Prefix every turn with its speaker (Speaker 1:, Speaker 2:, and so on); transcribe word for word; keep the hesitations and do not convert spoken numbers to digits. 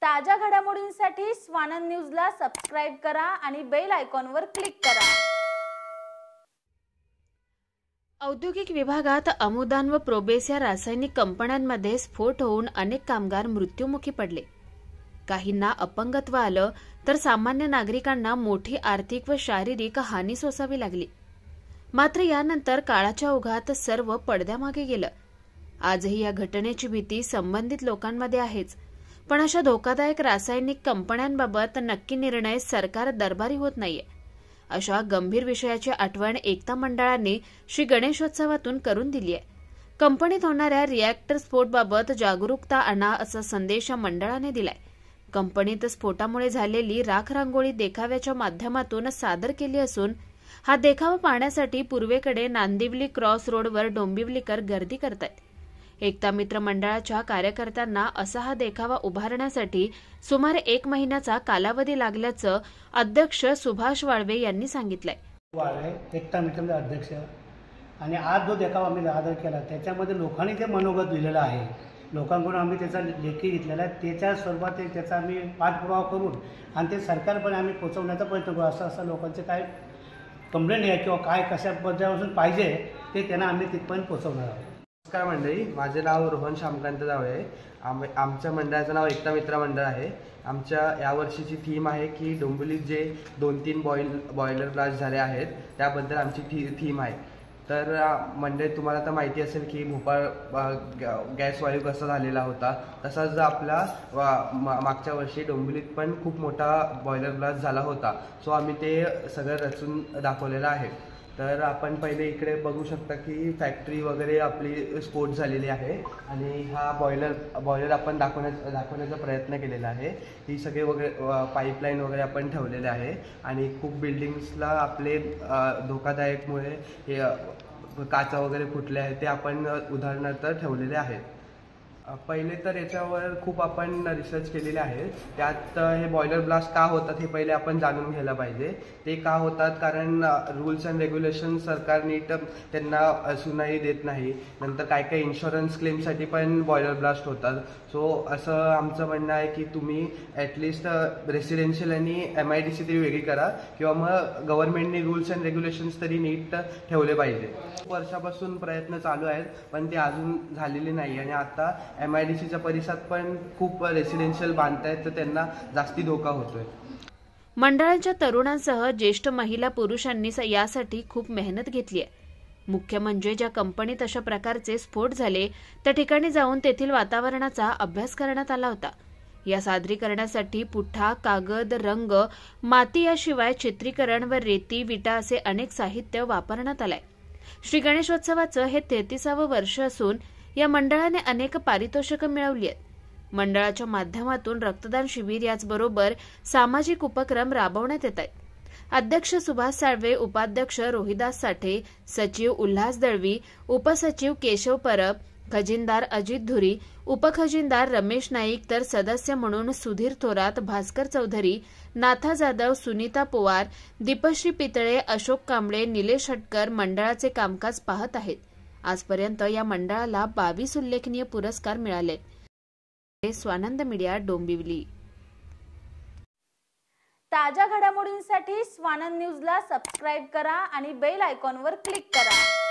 Speaker 1: ताज्या घडामोडींसाठी स्वानंद न्यूजला सबस्क्राइब करा आणि बेल आयकॉनवर क्लिक करा।
Speaker 2: औद्योगिक विभागात अमुदान व प्रोबेस या रासायनिक कंपन्यांमध्ये स्फोट होऊन अनेक कामगार मृत्युमुखी पडले। काहींना अपंगत्व आलं तर सामान्य नागरिकांना मोठी आर्थिक व शारीरिक हानी सोसावी लागली। मात्र यानंतर काळाच्या ओघात सर्व पडद्यामागे गेलं। आजही या घटनेची भीती संबंधित लोकांमध्ये आहेच, पण अशा धोकादायक रासायनिक कंपन्यांबाबत नक्की निर्णय सरकार दरबारी होत नाहीये। अशा गंभीर विषयाची आठवण एकता मंडळाने श्री गणेशोत्सवातून करून दिली आहे। कंपनीत होणाऱ्या रिएक्टर स्फोटाबाबत जागरूकता आणा असा संदेश या मंडळाने दिलाय। कंपनीत स्फोटामुळे झालेली राख रांगोळी देखाव्याच्या माध्यमातून सादर केली असून हा देखावा पाहण्यासाठी पूर्वेकडे नांदिवली क्रॉस रोडवर डोंबिवलीकर गर्दी करतायत। एकता मित्र मंडळाच्या कार्यकर्त्यांना असा हा देखावा उभारण्यासाठी सुमारे एक महिन्याचा कालावधी लागल्याचं अध्यक्ष सुभाष वाळवे यांनी सांगितलंय।
Speaker 3: वाळवे एकता मित्रचे अध्यक्ष आणि आज जो देखावा आम्ही सादर केला त्याच्यामध्ये लोकांनी जे मनोगत दिलेलं आहे, लोकांकडून आम्ही त्याचा लेखी घेतलेला आहे, त्याच्या स्वरूपात त्याचा आम्ही पाठपुरावा करून आणि ते सरकारपर्यंत आम्ही पोहोचवण्याचा प्रयत्न करू। असं असं लोकांचे काय कंप्लेंट आहे किंवा काय कशा पद्धतीपासून पाहिजे ते त्यांना आम्ही तिथपर्यंत पोहोचवणार आहोत।
Speaker 4: नमस्कार मंडळी, माझे नाव रोहन श्यामकांत जावळे आहे। आम आमच्या मंडळाचं नाव एकता मित्र मंडळ आहे। आमच्या यावर्षीची थीम आहे की डोंबिवलीत जे दोन तीन बॉईल बॉयलर ब्लास्ट झाले आहेत त्याबद्दल आमची थी थीम आहे। तर मंडळी तुम्हाला तर माहिती असेल की भोपाळ गॅस वायू कसा झालेला होता, तसाच आपला मागच्या वर्षी डोंबिवलीत पण खूप मोठा बॉयलर ब्लास्ट झाला होता। सो आम्ही ते सगळं रचून दाखवलेलं आहे। तर आपण पहिले इकडे बघू शकता की फॅक्टरी वगैरे आपली स्फोट झालेली आहे आणि हा बॉयलर बॉयलर आपण दाखवण्या दाखवण्याचा प्रयत्न केलेला आहे। ही सगळे वगैरे पाईपलाईन वगैरे आपण ठेवलेले आहे आणि खूप बिल्डिंग्सला आपले धोकादायकमुळे हे काचा वगैरे फुटले आहेत ते आपण उदाहरणार्थ ठेवलेले आहेत। पहिले तर याच्यावर खूप आपण रिसर्च केलेले आहे। त्यात हे बॉयलर ब्लास्ट का होतात हे पहिले आपण जाणून घ्यायला पाहिजे। ते का होतात कारण रूल्स अँड रेग्युलेशन सरकार नीट त्यांना सुनाई देत नाही। नंतर काय काय इन्शुरन्स क्लेमसाठी पण बॉयलर ब्लास्ट होतात। सो असं आमचं म्हणणं आहे की तुम्ही ॲटलिस्ट रेसिडेन्शियल आणि एम आय डी सी तरी वेगळी करा किंवा मग गव्हर्नमेंटने रूल्स अँड रेग्युलेशन्स तरी नीट ठेवले पाहिजे। वर्षापासून प्रयत्न चालू आहेत पण ते अजून झालेले नाही आणि आता एम आय डी सीच्या परिसरात पण खूप रेसिडेन्शियल बांधतायत तर त्यांना जास्ती धोका होतोय।
Speaker 2: मंडळाच्या तरुणांसह ज्येष्ठ महिला पुरुषांनी यासाठी खूप मेहनत घेतली आहे। मुख्य म्हणजे ज्या कंपनीत अशा प्रकारचे स्फोट झाले त्या ठिकाणी जाऊन तेथील वातावरणाचा अभ्यास करण्यात आला होता। या सादरीकरणासाठी पुठ्ठा, कागद, रंग, माती याशिवाय चित्रीकरण व रेती, विटा असे अनेक साहित्य वापरण्यात आलंय। श्री गणेशोत्सवाचं हे तेहतीसावं वर्ष असून या मंडळाने अनेक पारितोषिकं मिळवली आहेत। मंडळाच्या माध्यमातून रक्तदान शिबिर याचबरोबर सामाजिक उपक्रम राबवण्यात येत आहेत। अध्यक्ष सुभाष साळवे, उपाध्यक्ष रोहिदास साठे, सचिव उल्हास दळवी, उपसचिव केशव परब, खजिनदार अजित धुरी, उपखजिनदार रमेश नाईक तर सदस्य म्हणून सुधीर थोरात, भास्कर चौधरी, नाथा जाधव, सुनीता पवार, दीपश्री पितळे, अशोक कांबळे, निलेश हटकर मंडळाचे कामकाज पाहत आहेत। आजपर्यंत या मंडळाला बावीस उल्लेखनीय पुरस्कार मिळाले। स्वानंद मीडिया, डोंबिवली।
Speaker 1: ताज्या घडामोडींसाठी स्वानंद न्यूजला सबस्क्राइब करा आणि बेल आयकॉनवर क्लिक करा।